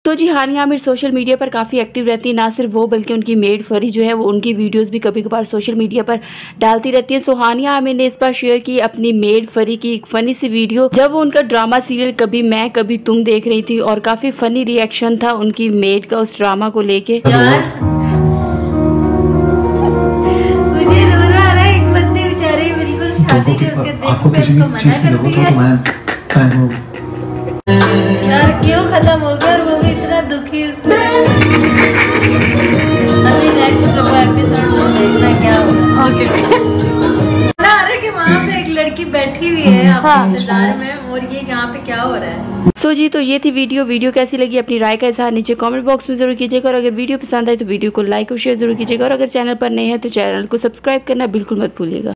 तो जी Hania Aamir social media पर काफ़ी एक्टिव रहती है, ना सिर्फ वो बल्कि उनकी मेड फरी जो है वो उनकी वीडियोस भी कभी कभार सोशल मीडिया पर डालती रहती है। सो हानिया आमिर ने इस पर शेयर की अपनी मेड फरी की एक फनी सी वीडियो, जब वो उनका ड्रामा सीरियल कभी मैं कभी तुम देख रही थी और काफ़ी फनी रिएक्शन था उनकी मेड का उस ड्रामा को लेके। मुझे रोना आ रहा है, एक बंदी बेचारी बिल्कुल शादी के उसके देख पे उसको मना करती है यार, क्यों खत्म होगा और वो भी इतना दुखी उसमें। अभी नेक्स्ट प्रभु एपिसोड में देखना क्या होगा। ओके ना आ रहा है कि वहाँ पे एक लड़की बैठी हुई है अपने इंतजार में और ये यहाँ पे क्या हो रहा है। सो जी तो ये थी वीडियो कैसी लगी अपनी राय का इजहार नीचे कमेंट बॉक्स में जरूर कीजिएगा और अगर वीडियो पसंद आए तो वीडियो को लाइक और शेयर जरूर कीजिएगा और अगर चैनल पर नए हैं तो चैनल को सब्सक्राइब करना बिल्कुल मत भूलिएगा।